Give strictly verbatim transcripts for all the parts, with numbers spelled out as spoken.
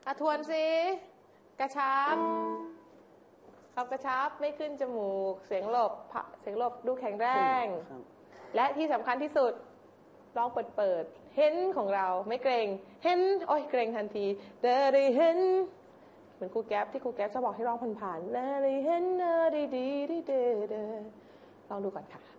อ่ะทวนสิกระชับขับกระชับไม่ขึ้นจมูกเสียงหลบเสียงหลบดูแข็งแรงและที่สำคัญที่สุดร้องเปิดเปิดเห็นของเราไม่เกรงเห็นโอ้ยเกรงทันทีเดอได้เห็นเหมือนครูแก๊ปที่ครูแก๊ปจะบอกให้ร้องผ่านๆเดอได้เห็นเดอได้ดีดีเดอเดอลองดูก่อนค่ะ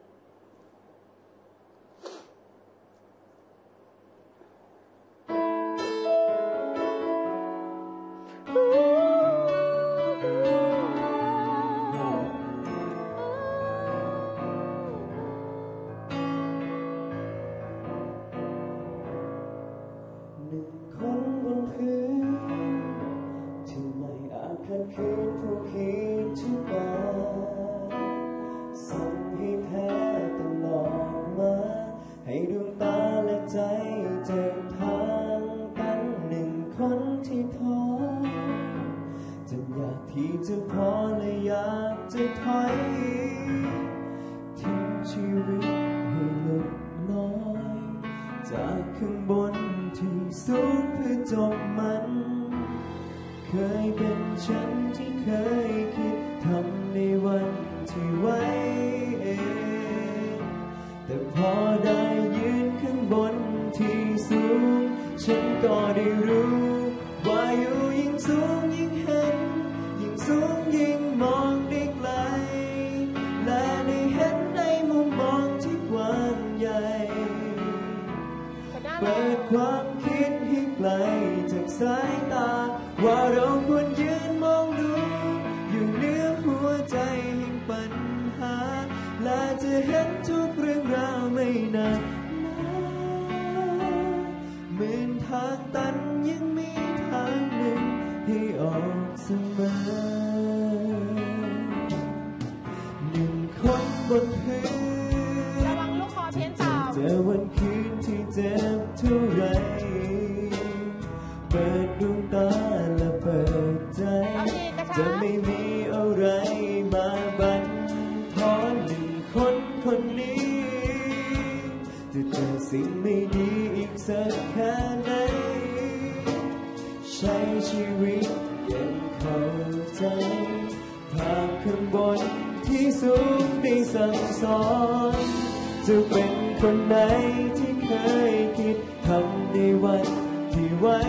คืนผู้คิดทุกวันสั่งให้แพ้ตลอดมาให้ดวงตาและใจเดินทางกันหนึ่งคนที่ท้อจนอยากที่จะพอและอยากจะถอยทิ้งชีวิตให้ลดน้อยจากข้างบนที่สูงเพื่อจบมันเคยเป็นฉันที่เคยคิดทำในวันที่ไว้เองแต่พอได้ยืนข้างบนที่สูงฉันก็ได้รู้ว่าอยู่ยิ่งสูงยิ่งเห็นยิ่งสูงยิ่งมองได้ไกลและได้เห็นในมุมมองที่กว้างใหญ่เปิดความคิดให้ไกลจากสายตาว่าเราควรยืนมองดูอยู่เหนือหัวใจแห่งปัญหาและจะเห็นทุกเรื่องราวไม่นานเหมือนทางตันยังมีทางหนึ่งให้ออกเสมอหนึ่งคนบนพื้นระวังลูกคอเพี้ยนต่ำเจอวันคืนที่เจ็บเท่าไรเปิดดวงตาและเปิดใจจะไม่มีอะไรมาบั่นทอนหนึ่งคนคนนี้จะเจอสิ่งไม่ดีอีกสักแค่ไหนใช้ชีวิตยังเข้าใจภาพข้างบนที่สูงได้สั่งสอนจะเป็นคนไหนที่เคยคิดทำในวันที่ไว้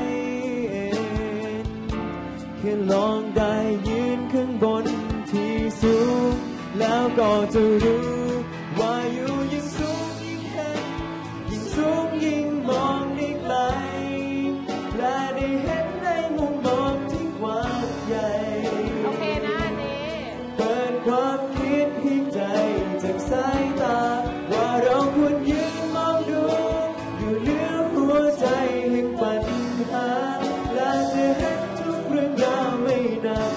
แค่ลองได้ยืนข้างบนที่สูงแล้วก็จะรู้ว่าอยู่ยิ่งสูงยิ่งเห็นยิ่งสูงยิ่งมองได้ไกลและได้เห็นในมุมมองที่กว้างใหญ่โอเคนะนี่เปิดความคิดให้ใจจากสายตาว่าเราควรยืนมองดูอยู่เหนือหัวใจแห่งปัญหาและจะเห็นทุกเรื่องราวไม่นาน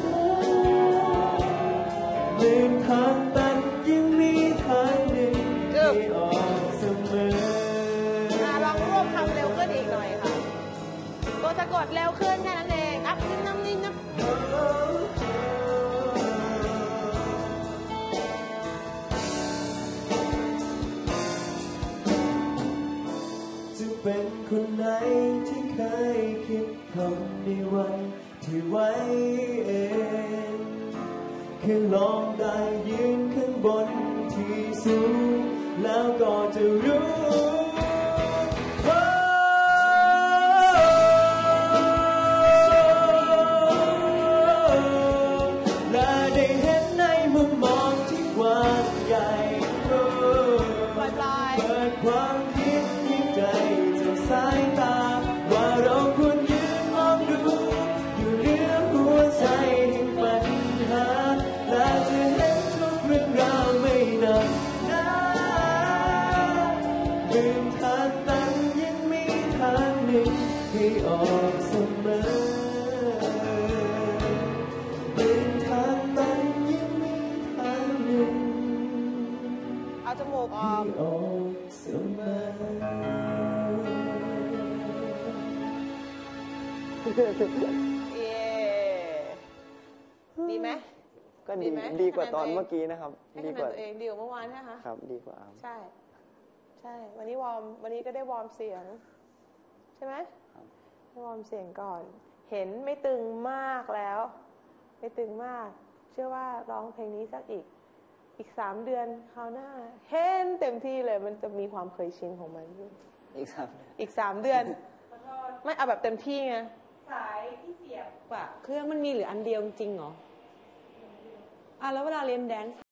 เหมือนทางตันยังมีทางหนึ่งที่ออกเสมอลองรวบคำเร็วขึ้นอีกหน่อยค่ะตัวสะกดเร็วขึ้นแค่นั้นเองอัพนิดน้ำนิดน้ำจะเป็นคนไหนที่เคยคิดทำในวันที่ไว้เองแค่ลองได้ยืนข้างบนที่สูงแล้วก็จะรู้และได้เห็นในมุมมองที่กว้างใหญ่เปิดความคิดให้ใจจากสายตาว่าเราควรยืนมองดูอยู่เหนือหัวใจแห่งปัญหาและจะเห็นทุกเรื่องราวไม่นานเหมือนทางตันยังมีทางหนึ่งให้ออกเสมอเหมือนทางตันยังมีทางหนึ่งเอาจมูกออกให้ออกเสมอเย่ดีไหมก็ดีดีกว่าตอนเมื่อกี้นะครับดีกว่าตัวเองดีกว่าเมื่อวานใช่ไหมคะครับดีกว่าใช่ใช่วันนี้วอร์มวันนี้ก็ได้วอร์มเสียงใช่ไหมให้วอร์มเสียงก่อน เห็นไม่ตึงมากแล้ว ไม่ตึงมาก เชื่อว่าร้องเพลงนี้สักอีก อีกสามเดือนคราวหน้า เห็นเต็มที่เลย มันจะมีความเคยชินของมันอีกสามอีกสามเดือน ไม่เอาแบบเต็มที่ไงสายที่เสียบอะเครื่องมันมีเหรืออันเดียวจริงเหรออ่ะแล้วเวลาเรียนแดนซ์